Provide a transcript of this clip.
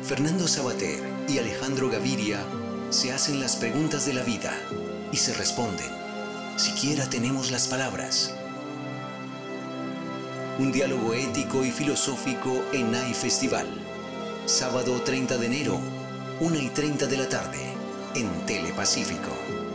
Fernando Savater y Alejandro Gaviria se hacen las preguntas de la vida y se responden. Siquiera tenemos las palabras. Un diálogo ético y filosófico en AI Festival. Sábado 30 de enero, 1:30 de la tarde, en Telepacífico.